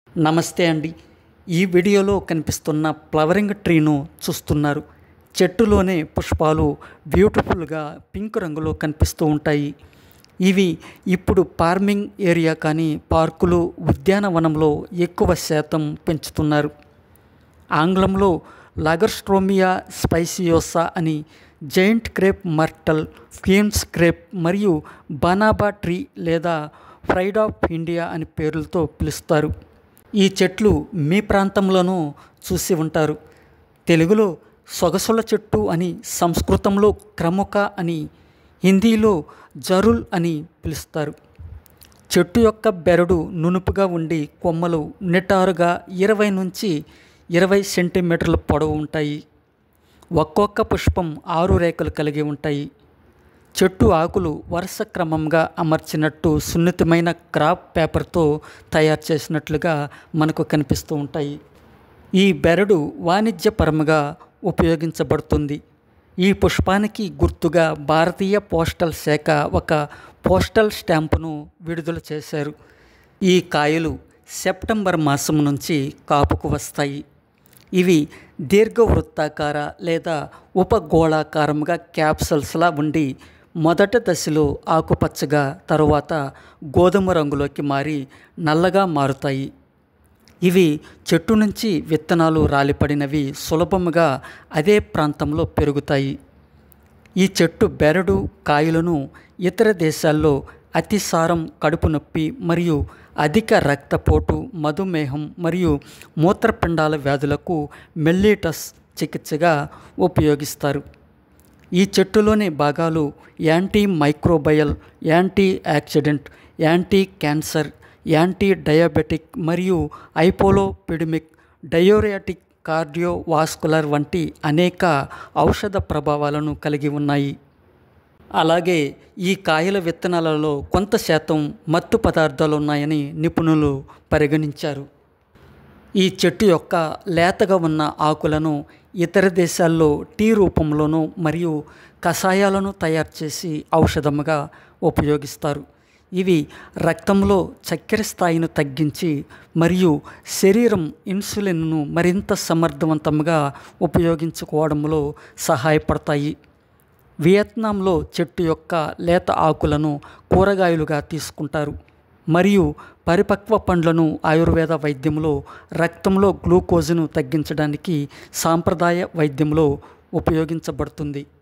నమస్తే అండి. ఈ వీడియోలో కనిపిస్తున్న ఫ్లవరింగ్ ట్రీను చూస్తున్నారు. చెట్టులోనే పుష్పాలు బ్యూటిఫుల్గా పింక్ రంగులో కనిపిస్తూ ఉంటాయి. ఇవి ఇప్పుడు ఫార్మింగ్ ఏరియా కానీ పార్కులు, ఉద్యానవనంలో ఎక్కువ శాతం పెంచుతున్నారు. ఆంగ్లంలో లాగర్స్ట్రోమియా స్పైసియోసా అని, giant crepe myrtle, queen's crepe మరియు బనాబా ట్రీ లేదా ప్రైడ్ ఆఫ్ ఇండియా అని పేర్లతో పిలుస్తారు. ఈ చెట్లు మీ ప్రాంతంలోనూ చూసి ఉంటారు. తెలుగులో సొగసుల చెట్టు అని, సంస్కృతంలో క్రముక అని, హిందీలో జరుల్ అని పిలుస్తారు. చెట్టు యొక్క బెరడు నునుపుగా ఉండి కొమ్మలు నిటారుగా 20 నుంచి 20 సెంటీమీటర్ల పొడవు ఉంటాయి. ఒక్కొక్క పుష్పం 6 రేకులు కలిగి ఉంటాయి. చెట్టు ఆకులు వరుస క్రమంగా అమర్చినట్టు సున్నితమైన క్రాప్ పేపర్తో తయారు చేసినట్లుగా మనకు కనిపిస్తూ ఉంటాయి. ఈ బెరడు వాణిజ్యపరంగా ఉపయోగించబడుతుంది. ఈ పుష్పానికి గుర్తుగా భారతీయ పోస్టల్ శాఖ ఒక పోస్టల్ స్టాంపును విడుదల చేశారు. ఈ కాయలు సెప్టెంబర్ మాసం నుంచి కాపుకు వస్తాయి. ఇవి దీర్ఘవృత్తాకార లేదా ఉపగోళాకారంగా క్యాప్సల్స్లా ఉండి మొదటి దశలో ఆకుపచ్చగా, తరువాత గోధుమ రంగులోకి మారి నల్లగా మారుతాయి. ఇవి చెట్టు నుంచి విత్తనాలు రాలిపడినవి సులభముగా అదే ప్రాంతంలో పెరుగుతాయి. ఈ చెట్టు బెరడు కాయలను ఇతర దేశాల్లో అతిసారం, కడుపు నొప్పి మరియు అధిక రక్తపోటు, మధుమేహం మరియు మూత్రపిండాల వ్యాధులకు మెల్లిటస్ చికిత్సగా ఉపయోగిస్తారు. ఈ చెట్టులోని భాగాలు antimicrobial, antioxidant, anticancer, antidiabetic మరియు హైపోలోపిడమిక్, డయోరియాటిక్, కార్డియోవాస్కులర్ వంటి అనేక ఔషధ ప్రభావాలను కలిగి ఉన్నాయి. అలాగే ఈ కాయల విత్తనాలలో కొంత శాతం మత్తు పదార్థాలు ఉన్నాయని నిపుణులు పరిగణించారు. ఈ చెట్టు యొక్క లేతగా ఉన్న ఆకులను ఇతర దేశాల్లో టీ రూపంలోనూ మరియు కషాయాలను తయారు చేసి ఔషధముగా ఉపయోగిస్తారు. ఇవి రక్తంలో చక్కెర స్థాయిని తగ్గించి మరియు శరీరం ఇన్సులిన్ను మరింత సమర్థవంతంగా ఉపయోగించుకోవడంలో సహాయపడతాయి. వియత్నాంలో చెట్టు యొక్క లేత ఆకులను కూరగాయలుగా తీసుకుంటారు మరియు పరిపక్వ పండ్లను ఆయుర్వేద వైద్యంలో రక్తంలో గ్లూకోజును తగ్గించడానికి సాంప్రదాయ వైద్యంలో ఉపయోగించబడుతుంది.